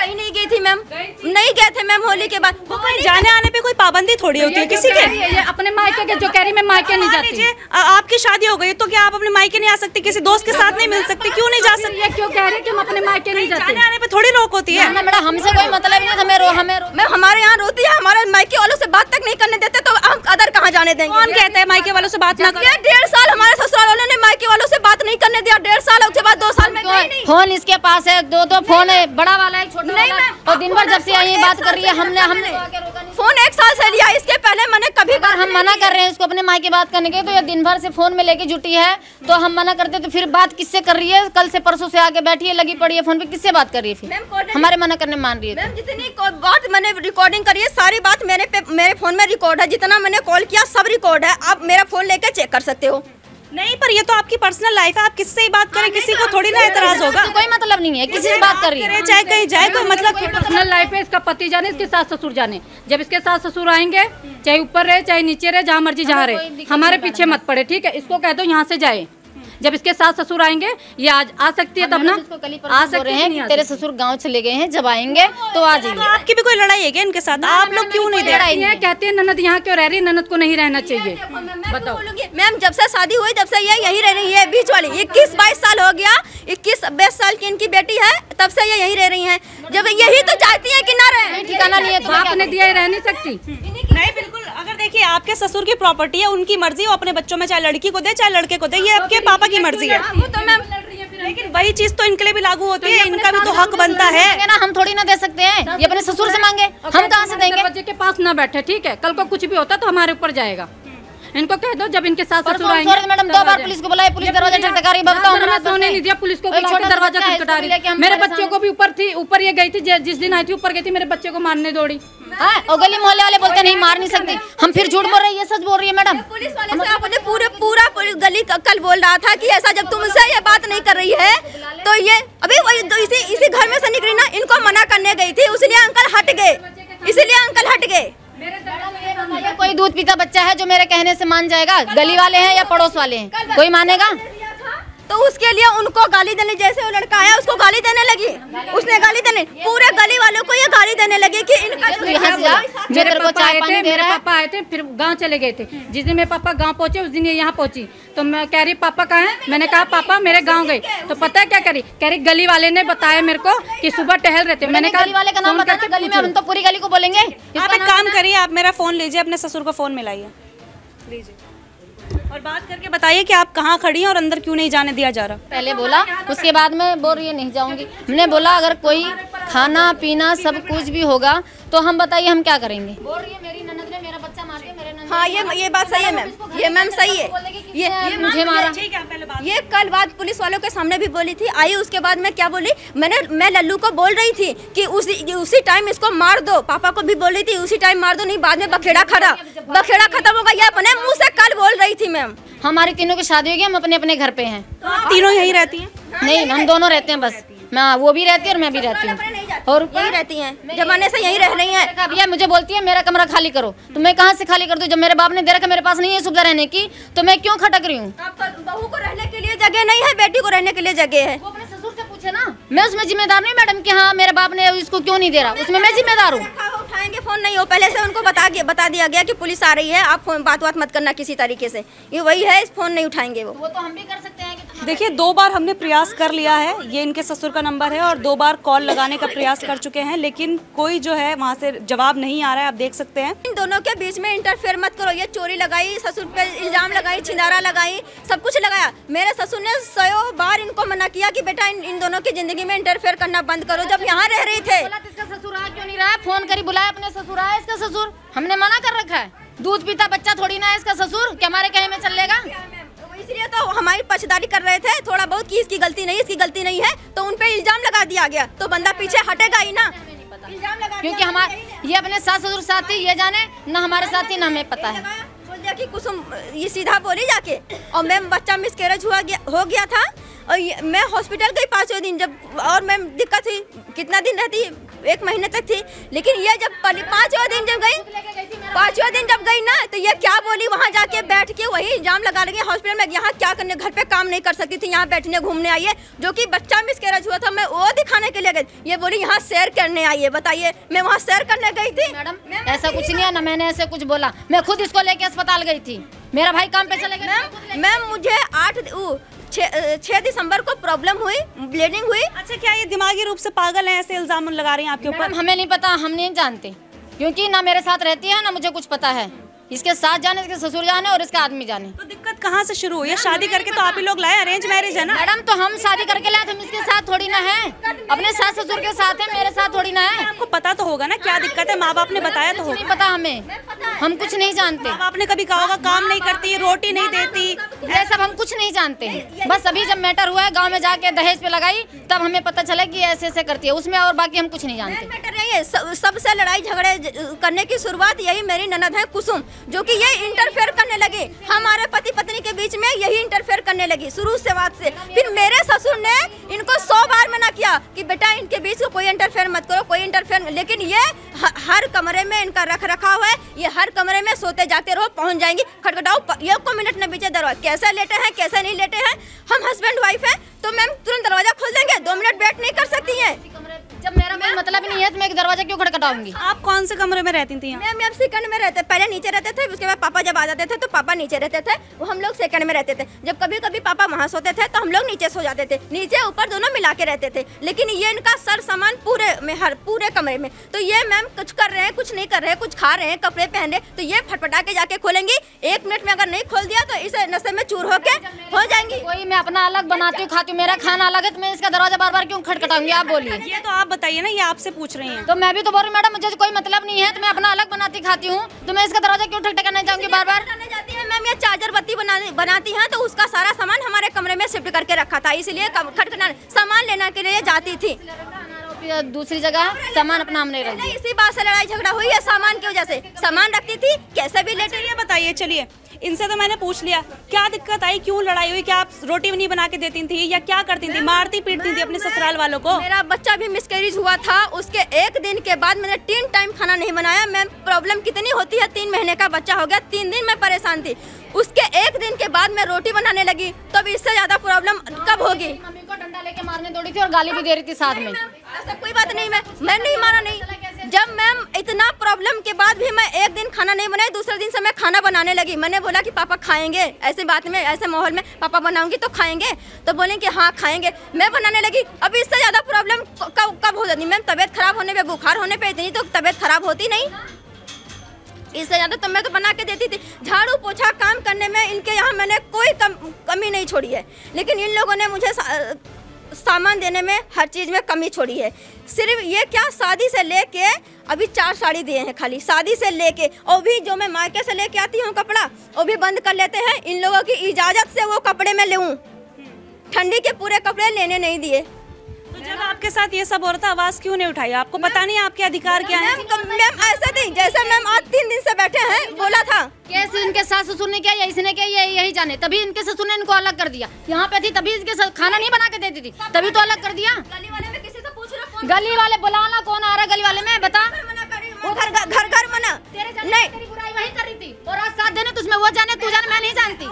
Speaker 1: कहीं नहीं गई थी मैम, नहीं गए थे मैम होली के बाद।
Speaker 4: जाने आने पे कोई पाबंदी थोड़ी होती है किसी के।
Speaker 7: ये अपने मायके के जो कह रही मैं मायके नहीं जाती।
Speaker 4: आपकी शादी हो गई तो क्या आप अपने मायके नहीं आ सकती, किसी दोस्त के साथ नहीं मिल सकती, क्यों नहीं जा सकती?
Speaker 7: ये क्यों कह रही कि हम अपने मायके नहीं जाते?
Speaker 4: जाने आने पे थोड़ी रोक होती है।
Speaker 5: मैडम हमसे कोई मतलब ही नहीं, हमें
Speaker 1: हमारे यहाँ रोती है, हमारे मायके वालों से बात तक नहीं करने देते, तो हम अदर कहाँ जाने देंगे?
Speaker 4: कौन कहता है मायके वालों से बात ना करो?
Speaker 1: 1.5 साल हमारे ससुराल वालों ने मायके वालों से बात नहीं करने दिया, 1.5 साल उसके बाद 2 साल में
Speaker 5: फोन इसके पास है, 2 फोन है, बड़ा वाला है छोटा वाला, और दिन भर जब से आई बात कर रही है। हमने
Speaker 1: फोन 1 साल से लिया, इसके पहले मैंने कभी
Speaker 5: बार हम मना कर रहे हैं इसको अपने माँ की बात करने के, तो ये दिन भर से फोन में लेके जुटी है, तो हम मना करते तो फिर बात किससे कर रही है? कल से परसों से आके बैठी है, लगी पड़ी है फोन पे, किससे बात कर रही है? फिर हमारे मना करने मान रही है।
Speaker 1: मैम जितनी बात मैंने रिकॉर्डिंग करी है, सारी बात मेरे फोन में रिकॉर्ड है, जितना मैंने कॉल किया सब रिकॉर्ड है, आप मेरा फोन लेके चेक कर सकते हो।
Speaker 4: नहीं, पर ये तो आपकी पर्सनल लाइफ है, आप किससे ही बात करें, किसी को थोड़ी ना एतराज होगा।
Speaker 5: कोई मतलब नहीं है, किसी से बात कर रही है,
Speaker 4: चाहे कहीं जाए, कोई मतलब
Speaker 7: पर्सनल लाइफ है, इसका पति जाने, इसके सास ससुर जाने। जब इसके सास ससुर आएंगे, चाहे ऊपर रहे चाहे नीचे रहे, जहाँ मर्जी जहाँ रहे, हमारे पीछे मत पड़े, ठीक है? इसको कह दो यहाँ से जाए। जब इसके सास ससुर आएंगे, ये आज आ सकती है तब ना, आ सकते हैं।
Speaker 5: तेरे ससुर गांव चले गए हैं, जब आएंगे तो आ जाएंगे।
Speaker 4: तो आपकी भी कोई लड़ाई है क्या इनके साथ? आप लोग क्यों नहीं दे रहे हैं?
Speaker 7: कहते हैं ननद यहाँ क्यों रह रही, ननद को नहीं रहना चाहिए। बताओ
Speaker 1: मैम, जब से शादी हुई जब से ये यहीं रह रही है, बीच वाली 21-22 साल हो गया, 21-22 साल की इनकी बेटी है, तब से ये यहीं रह रही है। जब यही तो चाहती है कि ना रहे,
Speaker 5: ठिकाना नहीं है,
Speaker 7: तो आपने दिया रह नहीं सकती।
Speaker 4: नहीं, बिल्कुल। अगर देखिए आपके ससुर की प्रॉपर्टी है, उनकी मर्जी, वो अपने बच्चों में चाहे लड़की को दे चाहे लड़के को दे, ये आपके पापा की मर्जी है।
Speaker 1: तो मैम
Speaker 4: लेकिन वही चीज तो इनके लिए भी लागू होती है, इनका भी तो हक बनता है
Speaker 5: ना। हम थोड़ी ना दे सकते हैं, ये अपने ससुर से मांगे, हम कहाँ से देंगे?
Speaker 7: बच्चे के पास ना बैठे, ठीक है? कल को कुछ भी होता तो हमारे ऊपर जाएगा। इनको कह दो जब इनके साथ ससुर आएंगे।
Speaker 5: मैडम 2 बार पुलिस को बुलाए, पुलिस दरवाजा खटखटा रही, बताओ
Speaker 7: दरवाजा सोने नहीं दिया, पुलिस को बुला के दरवाजा खटखटा रही। मेरे बच्चों को भी ऊपर थी, ऊपर ये गई थी, जिस दिन आई थी ऊपर गई थी, मेरे बच्चे को मारने दौड़ी।
Speaker 5: और गली मोहल्ले वाले बोलते नहीं मार नहीं सकते, हम फिर झूठ बोल रहे हैं, ये सच बोल रही है मैडम।
Speaker 1: पुलिस वाले से आपने पूरा गली कल बोल रहा था कि ऐसा जब तुमसे ये बात नहीं कर रही है तो ये अभी वही तो इसी घर में से निकली ना, इनको मना करने गई थी, इसलिए अंकल हट गए, इसलिए अंकल हट गए।
Speaker 5: कोई दूध पीता बच्चा है जो मेरे कहने से मान जाएगा? गली वाले हैं या पड़ोस वाले हैं, कोई मानेगा?
Speaker 1: तो उसके लिए उनको गाली देने, जैसे वो लड़का आया उसको गाली देने लगी, उसने गाली देने, पूरे गली वालों को ये गाली देने लगी कि इनका
Speaker 7: मेरे पापा आए थे, मेरे पापा आए थे, फिर गांव चले गए थे। जिस दिन मेरे पापा गांव पहुंचे उस दिन ये यहाँ पहुंची, तो मैं कह रही पापा कहाँ हैं? मैंने कहा पापा मेरे गांव गए। तो पता है क्या करी? कह रही गली वाले ने बताया मेरे को कि सुबह टहल रहे थे। मैंने कहा
Speaker 5: गली वाले का नाम बताना, गली में हम तो पूरी गली को बोलेंगे।
Speaker 4: आप एक काम करिए, आप मेरा फोन लीजिए, अपने ससुर का फोन मिलाइए, लीजिए और बात करके बताइए कि आप कहाँ खड़ी हैं और अंदर क्यों नहीं जाने दिया जा रहा।
Speaker 5: पहले बोला, उसके बाद में बोल रही है नहीं जाऊंगी। हमने बोला अगर कोई खाना पीना सब कुछ भी होगा तो हम बताइए हम क्या करेंगे। बोल रही है मेरी ननद ने मेरा बच्चा मार दिया, मेरे ननद।
Speaker 1: हाँ ये बात सही है मैम, ये मैम सही है, ये
Speaker 5: मुझे मारा।
Speaker 1: ये कल बात पुलिस वालों के सामने भी बोली थी, आई उसके बाद मैं क्या बोली, मैं लल्लू को बोल रही थी कि उसी टाइम इसको मार दो, पापा को भी बोल रही थी उसी टाइम मार दो, नहीं बाद में बखेड़ा खत्म होगा, ये अपने मुँह से कल बोल रही थी मैम।
Speaker 5: हमारी तीनों की शादी होगी, हम अपने अपने घर पे हैं।
Speaker 4: तो आप तीनों यहीं रहती हैं?
Speaker 5: नहीं, हम दोनों रहते हैं बस, मैं वो भी रहती है और मैं भी रहती हूँ, और
Speaker 1: यही रहती हैं, जमाने से यही रह रही हैं।
Speaker 5: भैया मुझे बोलती है मेरा कमरा खाली करो, तो मैं कहाँ से खाली कर दूँ? जब मेरे बाप ने दे रखा, मेरे पास नहीं है सुविधा रहने की, तो मैं क्यों खटक रही हूँ?
Speaker 1: बहू को रहने के लिए जगह नहीं है, बेटी को रहने के लिए जगह है।
Speaker 5: वो अपने ससुर से पूछे ना, मैं उसमें जिम्मेदार नहीं मैडम कि हाँ मेरे बाप ने इसको क्यों नहीं दे रहा, उसमें मैं जिम्मेदार हूँ।
Speaker 1: उठाएंगे फोन नहीं हो, पहले से उनको बता दिया गया कि पुलिस आ रही है, आप फोन बात मत करना किसी तरीके से, ये वही है, फोन नहीं उठाएंगे वो तो हम भी कर सकते हैं।
Speaker 4: देखिए 2 बार हमने प्रयास कर लिया है, ये इनके ससुर का नंबर है, और 2 बार कॉल लगाने का प्रयास कर चुके हैं, लेकिन कोई जो है वहाँ से जवाब नहीं आ रहा है, आप देख सकते हैं।
Speaker 1: इन दोनों के बीच में इंटरफेयर मत करो, ये चोरी लगाई, ससुर पे इल्जाम लगाई, छिंदारा लगाई, सब कुछ लगाया। मेरे ससुर ने 100 बार इनको मना किया कि बेटा इन दोनों की जिंदगी में इंटरफेयर करना बंद करो, जब यहाँ रह रही थे।
Speaker 5: इसका ससुर आ क्यों नहीं रहा है? फोन करी बुलाया अपने ससुर आया, इसका ससुर हमने मना कर रखा है, दूध पीता बच्चा थोड़ी ना है इसका ससुर, क्या हमारे कहने में चलेगा?
Speaker 1: इसलिए तो हमारी पक्षधारी कर रहे थे थोड़ा बहुत कि इसकी गलती नहीं है, तो उन पे इल्जाम लगा दिया गया, तो बंदा पीछे हटेगा ही ना।
Speaker 5: क्योंकि हमारे ये अपने सास ससुर साथी ये जाने ना, हमारे साथी ना हमें पता है।
Speaker 1: बोल दिया कि कुसुम ये सीधा बोली जाके, और मैम बच्चा मिसकैरेज हो गया था, और मैं हॉस्पिटल गई 5वें दिन जब, और मैम दिक्कत हुई, कितना दिन रहती, 1 महीने तक थी, लेकिन ये जब 5वें दिन जब गई 5वां दिन जब गई ना तो ये क्या बोली, वहाँ जाके बैठ के वही इल्जाम लगा लगे हॉस्पिटल में, यहाँ क्या करने, घर पे काम नहीं कर सकती थी, यहाँ बैठने घूमने आई है, जो कि बच्चा मिसकैरेज हुआ था, मैं वो दिखाने के लिए गई। ये बोली यहाँ सैर करने आई है। बताइए, मैं वहाँ सैर करने गई थी?
Speaker 5: मैडम ऐसा कुछ नहीं है ना, मैंने ऐसे कुछ बोला, मैं खुद इसको लेके अस्पताल गई थी, मेरा भाई काम पे चले गए।
Speaker 1: मैम मुझे 6 दिसंबर को प्रॉब्लम हुई, ब्लीडिंग हुई।
Speaker 4: अच्छा, क्या ये दिमागी रूप से पागल है, ऐसे इल्जाम लगा रही हैं आपके ऊपर?
Speaker 5: हमें नहीं पता, हम नहीं जानते, क्योंकि ना मेरे साथ रहती है ना मुझे कुछ पता है। इसके साथ जाने, इसके ससुर जाने और इसका आदमी जाने।
Speaker 4: तो दिक्कत कहाँ से शुरू हुई है? शादी करके तो आप ही लोग लाए, अरेंज मैरिज है ना?
Speaker 5: मैडम तो हम शादी करके लाए, हम इसके साथ थोड़ी ना है, अपने सास ससुर के साथ है, मेरे साथ थोड़ी ना है।
Speaker 4: आपको पता तो होगा ना क्या दिक्कत है, माँ बाप ने बताया तो होगा।
Speaker 5: नहीं पता हमें, हम कुछ नहीं जानते।
Speaker 4: माँ बाप ने कभी कहा होगा काम नहीं करती, रोटी नहीं देती,
Speaker 5: ये सब हम कुछ नहीं जानते हैं। बस अभी जब मैटर हुआ है, गाँव में जाके दहेज पे लगाई, तब हमें पता चला कि ऐसे ऐसे करती है, उसमें और बाकी हम कुछ नहीं जानते।
Speaker 1: मैटर नहीं है, सबसे लड़ाई झगड़े करने की शुरुआत यही मेरी ननद है कुसुम, जो कि ये इंटरफेयर करने लगे हमारे पति पत्नी के बीच में, यही इंटरफेयर करने लगी शुरू से बात से। फिर मेरे ससुर ने इनको 100 बार मना किया कि बेटा इनके बीच में कोई इंटरफेयर मत करो, कोई इंटरफेयर, लेकिन ये हर कमरे में इनका रख रखाव है, ये हर कमरे में सोते जाते रहो, पहुंच जाएंगी, खटखटाओ, 1 मिनट न बीचे दरवाजा, कैसे लेटे हैं कैसे नहीं लेटे हैं, हम हस्बैंड वाइफ है तो मैम तुरंत दरवाजा खोल देंगे, 2 मिनट वेट नहीं कर सकती है।
Speaker 5: जब मेरा कोई मतलब नहीं है तो मैं एक दरवाजा क्यों खटखटाऊंगी?
Speaker 4: आप कौन से कमरे में रहती थी?
Speaker 1: मैम सेकंड में रहते, पहले नीचे रहते थे, उसके बाद पापा जब आ जाते थे तो पापा नीचे रहते थे, वो हम लोग सेकंड में रहते थे। जब कभी कभी पापा वहाँ सोते थे तो हम लोग नीचे सो जाते थे, नीचे ऊपर दोनों मिला के रहते थे। लेकिन ये इनका सर सामान पूरे कमरे में, तो ये मैम कुछ कर रहे हैं, कुछ नहीं कर रहे हैं, कुछ खा रहे हैं, कपड़े पहन रहे, तो ये फटफटा के जाके खोलेंगी। 1 मिनट में अगर नहीं खोल दिया तो इसे नशे में चूर होके हो जाएंगी।
Speaker 5: कोई मैं अपना अलग बनाती हूँ, खाती हूँ, मेरा खाना अलग है, तो मैं इसका दरवाजा बार बार क्यों खटखटाऊंगी? आप बोलिए।
Speaker 4: ये तो आप बताइए ना, ये आपसे पूछ रही हैं।
Speaker 5: तो मैं भी तो बोल रही हूँ मैडम, मुझे कोई मतलब नहीं है, तो मैं अपना अलग बनाती खाती हूँ, तो मैं इसका दरवाजा क्यों ठकठकाने जाऊंगी बार बार?
Speaker 1: मैम ये चार्जर बत्ती बनाती हैं, तो उसका सारा सामान हमारे कमरे में शिफ्ट करके रखा था, इसलिए खटखटाने सामान लेने के लिए जाती थी।
Speaker 5: दूसरी जगह सामान अपना हमने रख दिया।
Speaker 1: इसी बात से लड़ाई झगड़ा हुई है, सामान की वजह से। सामान रखती थी कैसे भी लेटे।
Speaker 4: ये बताइए, चलिए इनसे तो मैंने पूछ लिया, क्या दिक्कत आई, क्यों लड़ाई हुई, क्या आप रोटी भी नहीं बना के देती थी या क्या करती थी, मारती पीटती थी अपने ससुराल वालों को?
Speaker 1: मेरा बच्चा भी मिसकैरेज हुआ था, उसके 1 दिन के बाद मैंने 3 टाइम खाना नहीं बनाया। मैम प्रॉब्लम कितनी होती है, 3 महीने का बच्चा हो गया, 3 दिन मैं परेशान थी, उसके 1 दिन के बाद मैं रोटी बनाने लगी, तब इससे ज्यादा प्रॉब्लम कब होगी?
Speaker 5: मम्मी को डंडा लेके मारने दौड़ी थी और गाली भी दे रही थी साथ में।
Speaker 1: ऐसा कोई बात नहीं, मैं नहीं मारा नहीं। जब मैम इतना प्रॉब्लम के बाद भी मैं 1 दिन खाना नहीं बनाई, दूसरे दिन से मैं खाना बनाने लगी। मैंने बोला कि पापा खाएंगे, ऐसी बात में, ऐसे माहौल में पापा बनाऊंगी तो खाएंगे, तो बोले कि हाँ खाएंगे। मैं बनाने लगी। अब इससे ज्यादा प्रॉब्लम कब हो जाती? मैम तबीयत खराब होने पे, बुखार होने पे इतनी तो तबीयत खराब होती नहीं, इससे ज्यादा तो मैं तो बना के देती थी। झाड़ू पोछा काम करने में इनके यहाँ मैंने कोई कमी नहीं छोड़ी है, लेकिन इन लोगों ने मुझे सामान देने में हर चीज़ में कमी छोड़ी है। सिर्फ ये क्या, शादी से लेके अभी 4 साड़ी दिए हैं खाली, शादी से लेके, और भी जो मैं मायके से लेके आती हूँ कपड़ा वो भी बंद कर लेते हैं। इन लोगों की इजाज़त से वो कपड़े में लूँ, ठंडी के पूरे कपड़े लेने नहीं दिए।
Speaker 4: तो जब आपके साथ ये सब हो रहा था, आवाज़ क्यों नहीं उठाई? आपको पता नहीं आपके अधिकार क्या है?
Speaker 1: मैम ऐसा नहीं, जैसे मैम आज 3 दिन से बैठे हैं, बोला था
Speaker 5: कैसे इनके सास ससुर ने किया या इसने किया, यही जाने। तभी इनके ससुर ने इनको अलग कर दिया। यहाँ पे थी तभी इसके खाना नहीं बना के देती थी, तभी तो अलग कर दिया।
Speaker 1: गली वाले में किसी से पूछ रहे,
Speaker 5: गली वाले बुलाना, कौन आ रहा है गली वाले में, बता।
Speaker 1: घर मना नहीं,
Speaker 5: बुराई वही कर रही थी, और आज साथ देने तुझमें वो जाने तू जाने, मैं नहीं जानती,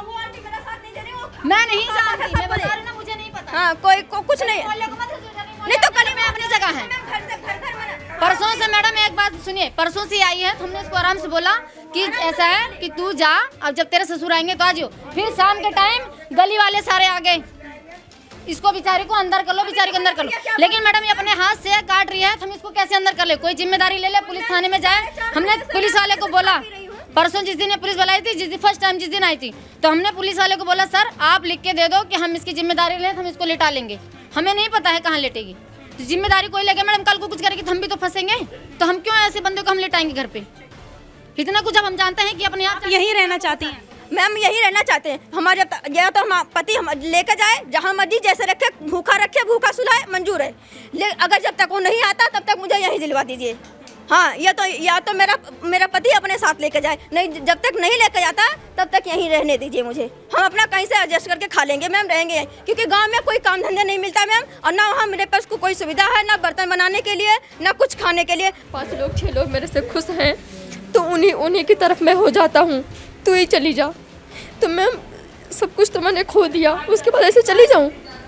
Speaker 5: मैं नहीं जानती, मैं बता रही ना, मुझे नहीं पता।
Speaker 1: हाँ कोई कुछ नहीं
Speaker 5: नहीं तो कल में अपनी जगह है। परसों से मैडम एक बात सुनिए, परसों से आई है, हमने उसको आराम से बोला कि ऐसा है कि तू जा, अब जब तेरे ससुर आएंगे तो आ जाओ। फिर शाम के टाइम गली वाले सारे आ गए, इसको बेचारी को अंदर कर लो, बेचारी को अंदर कर लो। लेकिन मैडम ये अपने हाथ से काट रही है, तो हम इसको कैसे अंदर कर ले? कोई जिम्मेदारी ले ले, पुलिस थाने में जाए। हमने पुलिस वाले को बोला, परसों जिस दिन पुलिस बुलाई थी, जिस दिन फर्स्ट टाइम जिस दिन आई थी, तो हमने पुलिस वाले को बोला सर आप लिख के दे दो कि हम इसकी जिम्मेदारी लें, हम इसको लिटा लेंगे। हमें नहीं पता है कहाँ लेटेगी, तो जिम्मेदारी कोई लेगा मैडम, कल को कुछ करेगी तो हम भी तो फंसेंगे। तो हम क्यों ऐसे बंदे को हम लिटाएंगे घर पे? इतना कुछ अब हम जानते हैं कि अपने आप
Speaker 4: यहीं रहना चाहती हैं।
Speaker 1: मैम यही रहना चाहते हैं। हमारे या तो हम पति हम लेकर जाए, जहाँ मर्जी जैसे रखे, भूखा सुलाए, मंजूर है। अगर जब तक वो नहीं आता तब तक मुझे यहीं दिलवा दीजिए। हाँ, या तो मेरा पति अपने साथ लेकर जाए, नहीं जब तक नहीं लेकर जाता तब तक यहीं रहने दीजिए मुझे। हम अपना कहीं से एडजस्ट करके खा लेंगे मैम, रहेंगे, क्योंकि गांव में कोई काम धंधा नहीं मिलता मैम, और ना वहाँ मेरे पास कोई सुविधा है, ना बर्तन बनाने के लिए, ना कुछ खाने के लिए।
Speaker 9: 5 लोग 6 लोग मेरे से खुश हैं, तो उन्हीं की तरफ मैं हो जाता हूँ, तू ही चली जा। तो मैं सब कुछ तो मैंने खो दिया, उसके बाद ऐसे चली जाऊँ?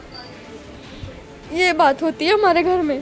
Speaker 9: ये बात होती है हमारे घर में।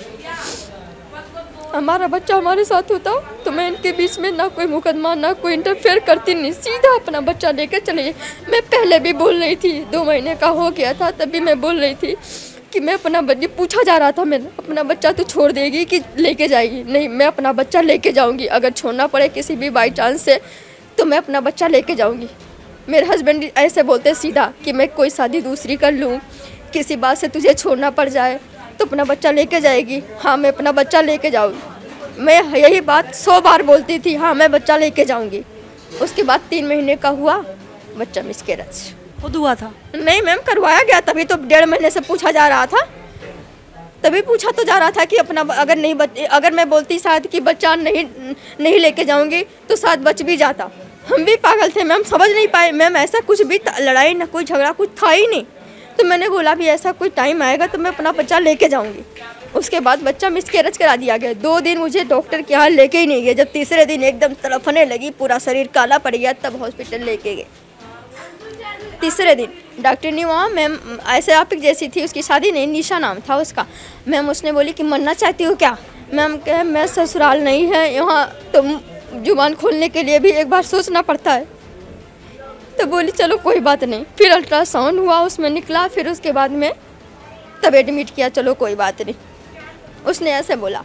Speaker 9: हमारा बच्चा हमारे साथ होता तो मैं इनके बीच में ना कोई मुकदमा ना कोई इंटरफेयर करती नहीं, सीधा अपना बच्चा लेकर चले। मैं पहले भी बोल रही थी, 2 महीने का हो गया था तभी मैं बोल रही थी कि मैं अपना बच्चा, पूछा जा रहा था मैंने, अपना बच्चा तू छोड़ देगी कि लेके जाएगी? नहीं, मैं अपना बच्चा लेके जाऊंगी, अगर छोड़ना पड़े किसी भी बाई चांस से तो मैं अपना बच्चा लेके जाऊंगी। मेरे हस्बैंड ऐसे बोलते सीधा कि मैं कोई शादी दूसरी कर लूँ, किसी बात से तुझे छोड़ना पड़ जाए तो अपना बच्चा लेके जाएगी? हाँ, मैं अपना बच्चा लेके जाऊँगी। मैं यही बात 100 बार बोलती थी, हाँ मैं बच्चा लेके जाऊँगी। उसके बाद 3 महीने का हुआ, बच्चा मिसकैरेज
Speaker 4: खुद हुआ था?
Speaker 9: नहीं मैम, करवाया गया, तभी तो 1.5 महीने से पूछा जा रहा था, तभी पूछा तो जा रहा था कि अपना अगर मैं बोलती शायद कि बच्चा नहीं लेके जाऊँगी तो शायद बच भी जाता। हम भी पागल थे मैम, समझ नहीं पाए मैम, ऐसा कुछ भी लड़ाई ना कोई झगड़ा कुछ था ही नहीं। तो मैंने बोला भी ऐसा कोई टाइम आएगा तो मैं अपना बच्चा लेके जाऊंगी। उसके बाद बच्चा मिसकैरेज करा दिया गया। 2 दिन मुझे डॉक्टर के यहाँ लेके ही नहीं गए। जब तीसरे दिन एकदम तड़फने लगी, पूरा शरीर काला पड़ गया, तब हॉस्पिटल लेके गए। तीसरे दिन डॉक्टर ने वहाँ, मैम ऐसे आप जैसी थी, उसकी शादी नहीं, निशा नाम था उसका। मैम उसने बोली कि मरना चाहती हो क्या? मैम कहे मैं ससुराल नहीं है यहाँ, तो जुबान खोलने के लिए भी एक बार सोचना पड़ता है। तो बोली चलो कोई बात नहीं। फिर अल्ट्रासाउंड हुआ, उसमें निकला, फिर उसके बाद में तब एडमिट किया, चलो कोई बात नहीं, उसने ऐसे बोला।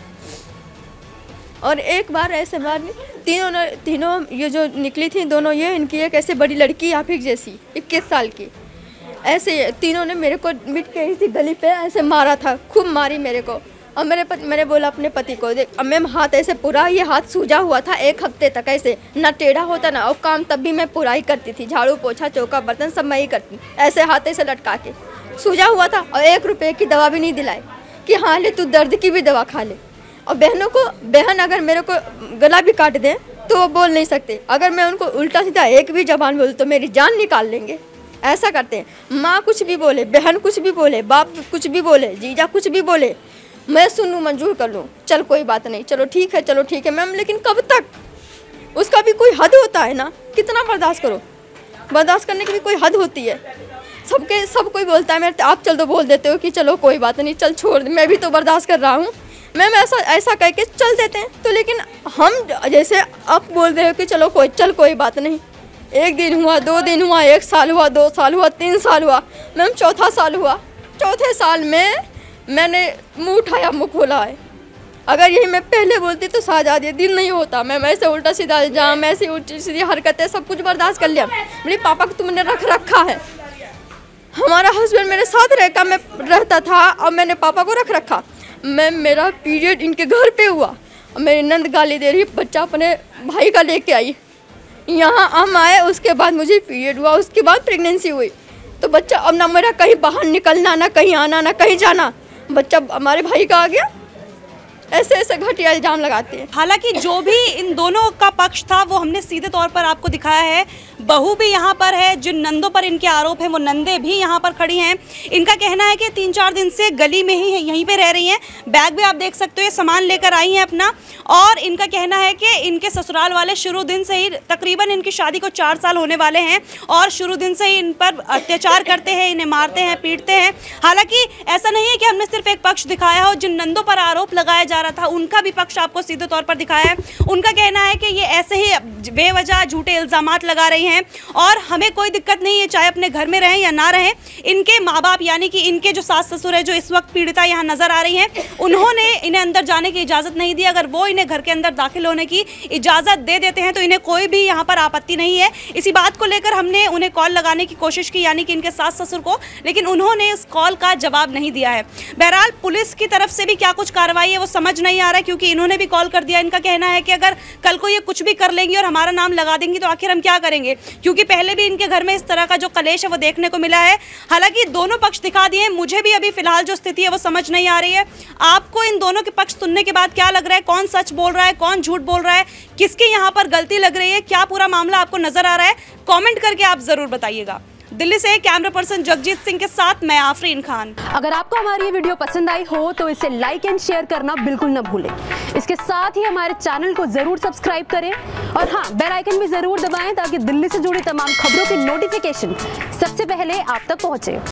Speaker 9: और एक बार ऐसे बार तीनों ये जो निकली थी दोनों, ये इनकी एक ऐसे बड़ी लड़की आप ही जैसी 21 साल की, ऐसे तीनों ने मेरे को मिट के इसी गली पे ऐसे मारा था, खूब मारी मेरे को। और मैंने बोला अपने पति को, देख अब मैम हाथ ऐसे पूरा, ये हाथ सूजा हुआ था 1 हफ्ते तक, ऐसे ना टेढ़ा होता ना, और काम तब भी मैं पूरा ही करती थी, झाड़ू पोछा चौका बर्तन सब मैं ही करती, ऐसे हाथ ऐसे लटका के सूजा हुआ था। और 1 रुपये की दवा भी नहीं दिलाई कि हाँ ले तू दर्द की भी दवा खा ले। और बहन अगर मेरे को गला भी काट दें तो वो बोल नहीं सकते, अगर मैं उनको उल्टा सीधा एक भी जबान बोलूँ तो मेरी जान निकाल लेंगे, ऐसा करते हैं। माँ कुछ भी बोले, बहन कुछ भी बोले, बाप कुछ भी बोले, जीजा कुछ भी बोले, मैं सुनूँ मंजूर कर लूँ, चल कोई बात नहीं, चलो ठीक है मैम, लेकिन कब तक? उसका भी कोई हद होता है ना, कितना बर्दाश्त करो? बर्दाश्त करने की भी कोई हद होती है। सब कोई बोलता है, मेरे आप चल तो बोल देते हो कि चलो कोई बात नहीं, चल छोड़, मैं भी तो बर्दाश्त कर रहा हूँ मैम, ऐसा कह के चल देते हैं। तो लेकिन हम जैसे आप बोल रहे हो कि चलो कोई बात नहीं, 1 दिन हुआ, 2 दिन हुआ, 1 साल हुआ, 2 साल हुआ, 3 साल हुआ मैम, 4था साल हुआ। 4थे साल में मैंने मुंह उठाया, मुंह खोला है। अगर यही मैं पहले बोलती तो शायद आज ये दिन नहीं होता। मैं ऐसे उल्टा सीधा जाम, ऐसी उल्टी सीधी हरकतें सब कुछ बर्दाश्त कर लिया। मेरे पापा को तुमने रखा है, हमारा हस्बैंड मेरे साथ रहता था और मैंने पापा को रखा। मेरा पीरियड इनके घर पे हुआ, मेरी नंद गाली दे रही, बच्चा अपने भाई का लेके आई, यहाँ हम आए, उसके बाद मुझे पीरियड हुआ, उसके बाद प्रेगनेंसी हुई। तो बच्चा अब ना मेरा कहीं बाहर निकलना, ना कहीं आना, ना कहीं जाना, बच्चा हमारे भाई का आ गया। ऐसे घटिया इल्जाम लगाते हैं।
Speaker 4: हालांकि जो भी इन दोनों का पक्ष था वो हमने सीधे तौर पर आपको दिखाया है। बहू भी यहाँ पर है, जिन नंदों पर इनके आरोप हैं वो नंदे भी यहाँ पर खड़ी हैं। इनका कहना है कि 3-4 दिन से गली में ही यहीं पे रह रही हैं। बैग भी आप देख सकते हो, ये सामान लेकर आई हैं अपना। और इनका कहना है कि इनके ससुराल वाले शुरू दिन से ही, तकरीबन इनकी शादी को 4 साल होने वाले हैं, और शुरू दिन से ही इन पर अत्याचार करते हैं, इन्हें मारते हैं, पीटते हैं। हालांकि ऐसा नहीं है कि हमने सिर्फ एक पक्ष दिखाया हो, जिन नंदों पर आरोप लगाया जा रहा था उनका भी पक्ष आपको सीधे तौर पर दिखाया है। उनका कहना है कि ये ऐसे ही बेवजह झूठे इल्जामात लगा रही हैं और हमें कोई दिक्कत नहीं है, चाहे अपने घर में रहें या ना रहें। इनके माँ बाप यानी कि इनके जो सास ससुर है, जो इस वक्त पीड़िता यहाँ नजर आ रही हैं, उन्होंने इन्हें अंदर जाने की इजाज़त नहीं दी। अगर वो इन्हें घर के अंदर दाखिल होने की इजाज़त दे देते हैं तो इन्हें कोई भी यहाँ पर आपत्ति नहीं है। इसी बात को लेकर हमने उन्हें कॉल लगाने की कोशिश की, यानी कि इनके सास ससुर को, लेकिन उन्होंने इस कॉल का जवाब नहीं दिया है। बहरहाल पुलिस की तरफ से भी क्या कुछ कार्रवाई है वो समझ नहीं आ रहा है, क्योंकि इन्होंने भी कॉल कर दिया। इनका कहना है कि अगर कल को ये कुछ भी कर लेंगी और हमारा नाम लगा देंगी तो आखिर हम क्या करेंगे, क्योंकि पहले भी इनके घर में इस तरह का जो कलेश है वो देखने को मिला है। हालांकि दोनों पक्ष दिखा दिए, मुझे भी अभी फिलहाल जो स्थिति है वो समझ नहीं आ रही है। आपको इन दोनों के पक्ष सुनने के बाद क्या लग रहा है, कौन सच बोल रहा है, कौन झूठ बोल रहा है, किसकी यहाँ पर गलती लग रही है, क्या पूरा मामला आपको नजर आ रहा है, कमेंट करके आप जरूर बताइएगा। दिल्ली से कैमरा पर्सन जगजीत सिंह के साथ मैं आफरीन खान।
Speaker 6: अगर आपको हमारी ये वीडियो पसंद आई हो तो इसे लाइक एंड शेयर करना बिल्कुल न भूलें। इसके साथ ही हमारे चैनल को जरूर सब्सक्राइब करें और हाँ, बेल आइकन भी जरूर दबाएं ताकि दिल्ली से जुड़ी तमाम खबरों की नोटिफिकेशन सबसे पहले आप तक पहुंचे।